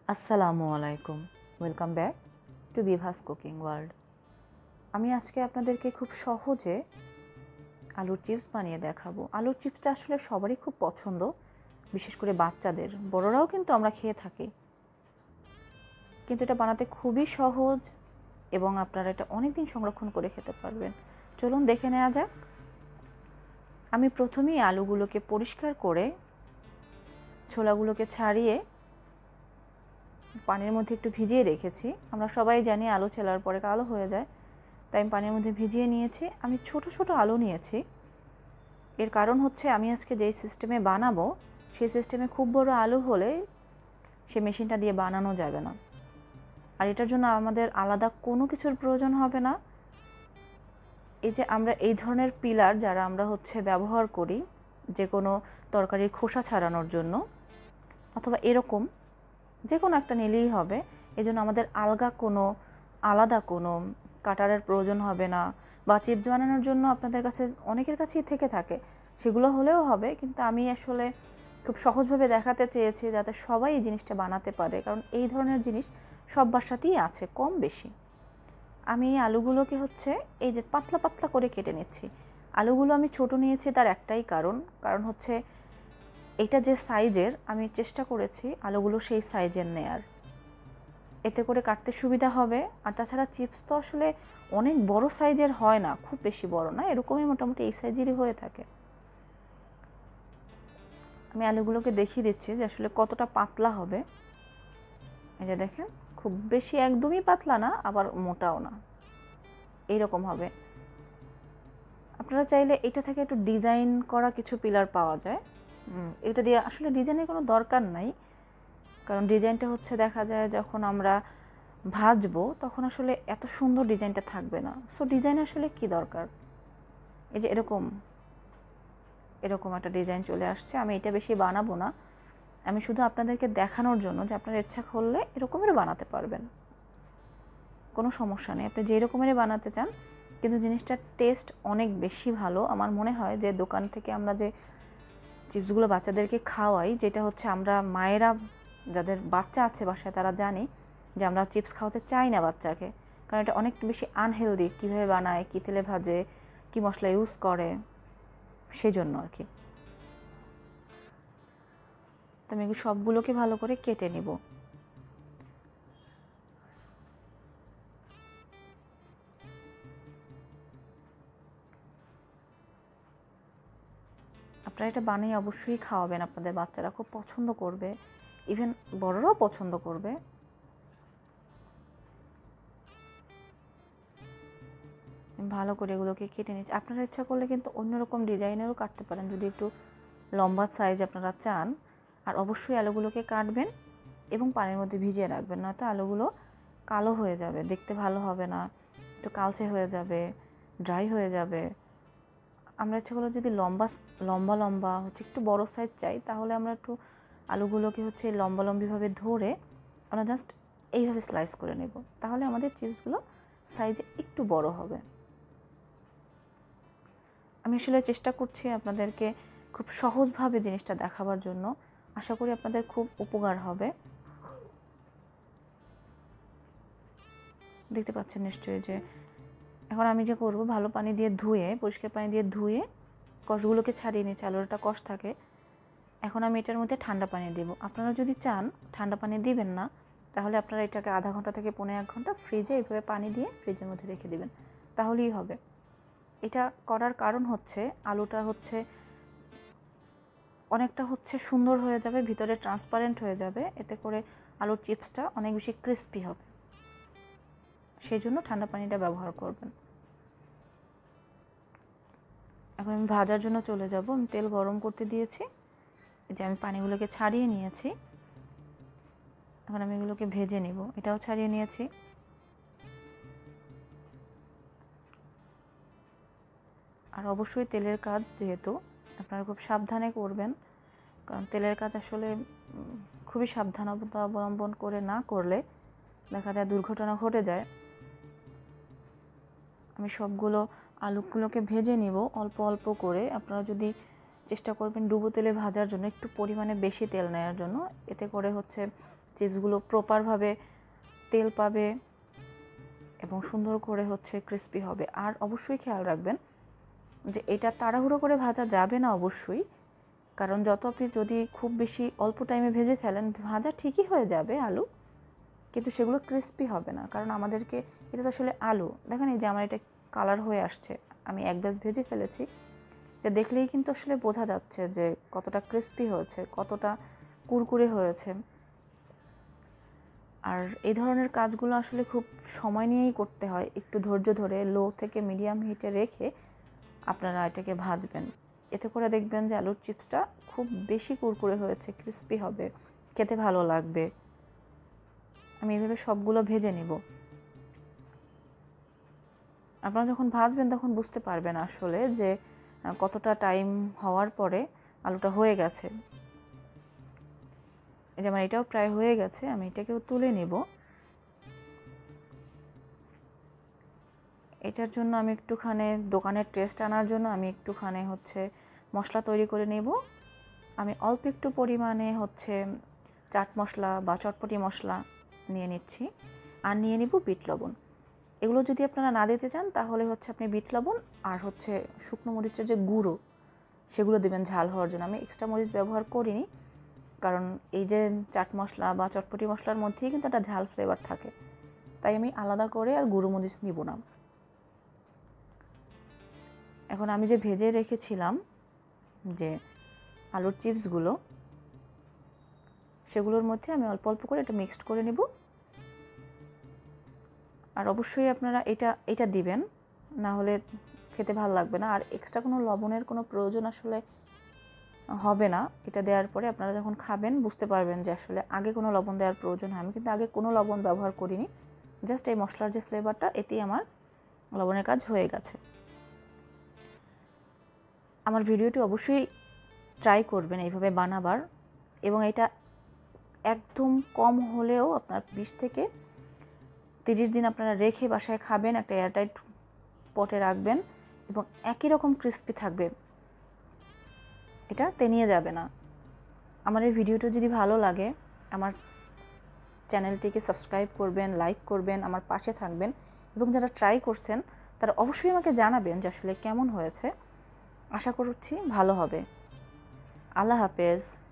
আসসালামু আলাইকুম, welcome back to Bibhas cooking world. আমি আজকে আপনাদেরকে খুব সহজে আলুর চিপস বানিয়ে দেখাবো। আলুর চিপসটা আসলে সবারই খুব পছন্দ, বিশেষ করে বাচ্চাদের। বড়রাও কিন্তু আমরা খেয়ে থাকি, কিন্তু এটা বানাতে খুবই সহজ এবং আপনারা এটা অনেক দিন সংরক্ষণ করে খেতে পারবেন। চলুন দেখে নেওয়া যাক। আমি প্রথমেই আলুগুলোকে পরিষ্কার করে ছোলাগুলোকে ছাড়িয়ে পানির মধ্যে একটু ভিজিয়ে রেখেছি। আমরা সবাই জানি আলু ছেলার পরে কালো হয়ে যায়, তাই আমি পানির মধ্যে ভিজিয়ে নিয়েছি। আমি ছোট ছোট আলু নিয়েছি, এর কারণ হচ্ছে আমি আজকে যেই সিস্টেমে বানাবো সেই সিস্টেমে খুব বড় আলু হলে সে মেশিনটা দিয়ে বানানো যাবে না, আর এটার জন্য আমাদের আলাদা কোনো কিছুর প্রয়োজন হবে না। এই যে আমরা এই ধরনের পিলার যারা আমরা ব্যবহার করি যে কোনো তরকারির খোসা ছাড়ানোর জন্য, অথবা এরকম যে কোনো একটা নিলেই হবে। এজন্য আমাদের আলাদা কোনো কাটারের প্রয়োজন হবে না, বা চিপস বানানোর জন্য আপনাদের কাছে অনেকের কাছেই থেকে থাকে, সেগুলো হলেও হবে। কিন্তু আমি আসলে খুব সহজভাবে দেখাতে চেয়েছি যাতে সবাই এই জিনিসটা বানাতে পারে, কারণ এই ধরনের জিনিস সব বাসাতেই আছে কম বেশি। আমি এই আলুগুলোকে এই যে পাতলা পাতলা করে কেটে নিচ্ছি। আলুগুলো আমি ছোট নিয়েছি তার একটাই কারণ এটা যে সাইজের, আমি চেষ্টা করেছি আলুগুলো সেই সাইজের নেয়ার, এতে করে কাটতে সুবিধা হবে। আর তাছাড়া চিপস তো আসলে অনেক বড় সাইজের হয় না, খুব বেশি বড় না, এরকমই মোটামুটি এই সাইজেরই হয়ে থাকে। আমি আলুগুলোকে দেখিয়ে দিচ্ছি যে আসলে কতটা পাতলা হবে। এই যে দেখেন, খুব বেশি একদমই পাতলা না, আবার মোটাও না, এইরকম হবে। আপনারা চাইলে এটা থেকে একটু ডিজাইন করা কিছু পিলার পাওয়া যায়, এটা দিয়ে আসলে ডিজাইনের কোনো দরকার নাই, কারণ ডিজাইনটা দেখা যায় যখন আমরা ভাজবো তখন আসলে এত সুন্দর ডিজাইনটা থাকবে না। সো ডিজাইন আসলে কি দরকার। এই যে এরকম একটা ডিজাইন চলে আসছে। আমি এটা বেশি বানাবো না, আমি শুধু আপনাদেরকে দেখানোর জন্য যে আপনার ইচ্ছা করলে এরকমেরও বানাতে পারবেন, কোনো সমস্যা নেই। আপনি যে রকমেরই বানাতে চান, কিন্তু জিনিসটার টেস্ট অনেক বেশি ভালো। আমার মনে হয় যে দোকান থেকে আমরা যে চিপসগুলো বাচ্চাদেরকে খাওয়াই, যেটা আমরা মায়েরা যাদের বাচ্চা আছে বাসায় তারা জানি যে আমরা চিপস খাওয়াতে চাই না বাচ্চাকে, কারণ এটা অনেক বেশি আনহেলদি। কীভাবে বানায়, কী তেলে ভাজে, কী মশলা ইউজ করে, সেই জন্য আর কি। তো আমি সবগুলোকে ভালো করে কেটে নিব। আপনারা এটা বানিয়ে অবশ্যই খাওয়াবেন, আপনাদের বাচ্চারা খুব পছন্দ করবে, ইভেন বড়রাও পছন্দ করবে। ভালো করে এগুলোকে কেটে নিচ্ছি। আপনারা ইচ্ছা করলে কিন্তু অন্যরকম ডিজাইনেরও কাটতে পারেন, যদি একটু লম্বা সাইজ আপনারা চান। আর অবশ্যই আলুগুলোকে কাটবেন এবং পানির মধ্যে ভিজিয়ে রাখবেন, নয়তো আলুগুলো কালো হয়ে যাবে, দেখতে ভালো হবে না, একটু কালচে হয়ে যাবে, ড্রাই হয়ে যাবে। আমরা ইচ্ছা করলে যদি লম্বা লম্বা লম্বা একটু বড় সাইজ চাই, তাহলে আমরা একটু আলুগুলোকে লম্বালম্বিভাবে ধরে আমরা জাস্ট এইভাবে স্লাইস করে নেব, তাহলে আমাদের চিপসগুলো সাইজে একটু বড় হবে। আমি আসলে চেষ্টা করছি আপনাদেরকে খুব সহজভাবে জিনিসটা দেখাবার জন্য। আশা করি আপনাদের খুব উপকার হবে। দেখতে পাচ্ছেন নিশ্চয়ই যে এখন আমি যে করব, ভালো পানি দিয়ে ধুয়ে, পরিষ্কার পানি দিয়ে ধুয়ে কষগুলোকে ছাড়িয়ে নিচ্ছি। আলুর একটা কষ থাকে। এখন আমি এটার মধ্যে ঠান্ডা পানি দেব। আপনারা যদি চান ঠান্ডা পানি দিবেন না, তাহলে আপনারা এটাকে আধা ঘন্টা থেকে 1.5 ঘন্টা ফ্রিজে এইভাবে পানি দিয়ে ফ্রিজের মধ্যে রেখে দিবেন, তাহলেই হবে। এটা করার কারণ আলুটা অনেকটা সুন্দর হয়ে যাবে, ভিতরে ট্রান্সপারেন্ট হয়ে যাবে, এতে করে আলুর চিপসটা অনেক বেশি ক্রিস্পি হবে। সেই জন্য ঠান্ডা পানিটা ব্যবহার করবেন। এখন আমি ভাজার জন্য চলে যাব। আমি তেল গরম করতে দিয়েছি, এই যে আমি পানিগুলোকে ছাড়িয়ে নিয়েছি। এখন আমি এগুলোকে ভেজে নিব। এটাও ছাড়িয়ে নিয়েছি। আর অবশ্যই তেলের কাজ যেহেতু, আপনারা খুব সাবধানে করবেন, কারণ তেলের কাজ আসলে খুবই সাবধানতা অবলম্বন করে না করলে দেখা যায় দুর্ঘটনা ঘটে যায়। আমি সবগুলো আলুগুলোকে ভেজে নিব অল্প অল্প করে। আপনারা যদি চেষ্টা করবেন ডুবো তেলে ভাজার জন্য, একটু পরিমাণে বেশি তেল নেওয়ার জন্য, এতে করে চিপসগুলো প্রপারভাবে তেল পাবে এবং সুন্দর করে হচ্ছে ক্রিস্পি হবে। আর অবশ্যই খেয়াল রাখবেন যে এটা তাড়াহুড়ো করে ভাজা যাবে না অবশ্যই, কারণ যত আপনি যদি খুব বেশি অল্প টাইমে ভেজে ফেলেন, ভাজা ঠিকই হয়ে যাবে আলু, কিন্তু সেগুলো ক্রিস্পি হবে না। কারণ আমাদেরকে, এটা তো আসলে আলু, দেখেন এই যে আমার এটা কালার হয়ে আসছে, আমি এক ব্যাচ ভেজে ফেলেছি, এটা দেখলেই কিন্তু আসলে বোঝা যাচ্ছে যে কতটা ক্রিস্পি হয়েছে, কতটা কুরকুরে হয়েছে। আর এই ধরনের কাজগুলো আসলে খুব সময় নিয়েই করতে হয়, একটু ধৈর্য ধরে লো থেকে মিডিয়াম হিটে রেখে আপনারা এটাকে ভাজবেন। এতে করে দেখবেন যে আলুর চিপসটা খুব বেশি কুরকুরে হয়েছে, ক্রিস্পি হবে, খেতে ভালো লাগবে। আমি এইভাবে সবগুলো ভেজে নিব। আপনারা যখন ভাজবেন তখন বুঝতে পারবেন আসলে যে কতটা টাইম হওয়ার পরে আলুটা হয়ে গেছে। এই যে আমার এটাও প্রায় হয়ে গেছে, আমি এটাকেও তুলে নিব। এটার জন্য আমি একটুখানি দোকানের টেস্ট আনার জন্য আমি একটুখানি হচ্ছে মশলা তৈরি করে নেব। আমি অল্প একটু পরিমাণে হচ্ছে চাট মশলা বা চটপটি মশলা নিয়ে নিচ্ছি, আর নিয়ে নিব বিট লবণ। এগুলো যদি আপনারা না দিতে চান তাহলে হচ্ছে আপনি বিট লবণ আর হচ্ছে শুকনো মরিচের যে গুঁড়ো সেগুলো দেবেন ঝাল হওয়ার জন্য। আমি এক্সট্রা মরিচ ব্যবহার করিনি, কারণ এই যে চাট মশলা বা চটপটি মশলার মধ্যেই কিন্তু একটা ঝাল ফ্লেভার থাকে, তাই আমি আলাদা করে আর গুঁড়ো মরিচ নিব না। এখন আমি যে ভেজে রেখেছিলাম যে আলুর চিপসগুলো, সেগুলোর মধ্যে আমি অল্প অল্প করে এটা মিক্সড করে নেব। আর অবশ্যই আপনারা এটা দিবেন, না হলে খেতে ভালো লাগবে না। আর এক্সট্রা কোনো লবণের কোনো প্রয়োজন আসলে হবে না। এটা দেওয়ার পরে আপনারা যখন খাবেন বুঝতে পারবেন যে আসলে আগে কোনো লবণ দেওয়ার প্রয়োজন হয়। আমি কিন্তু আগে কোনো লবণ ব্যবহার করিনি, জাস্ট এই মশলার যে ফ্লেভারটা, এতেই আমার লবণের কাজ হয়ে গেছে। আমার ভিডিওটি অবশ্যই ট্রাই করবেন এইভাবে বানাবার, এবং এটা একদম কম হলেও আপনার 20 থেকে 30 দিন আপনারা রেখে বাসায় খাবেন, একটা এয়ারটাইট পটে রাখবেন এবং একই রকম ক্রিস্পি থাকবে, এটা তেনিয়ে যাবে না। আমার এই ভিডিওটা যদি ভালো লাগে আমার চ্যানেলটিকে সাবস্ক্রাইব করবেন, লাইক করবেন, আমার পাশে থাকবেন, এবং যারা ট্রাই করছেন তারা অবশ্যই আমাকে জানাবেন যে আসলে কেমন হয়েছে। আশা করছি ভালো হবে। আল্লাহ হাফেজ।